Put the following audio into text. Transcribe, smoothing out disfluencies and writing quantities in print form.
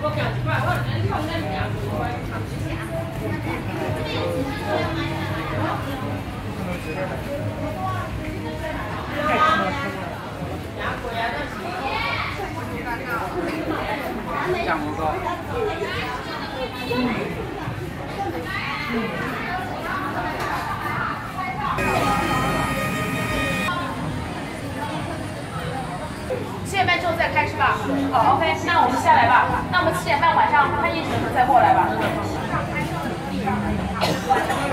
酱蘑糕。 7点半之后再开是吧？哦 ，OK， 那我们下来吧。那我们7点半晚上看夜景的时候再过来吧。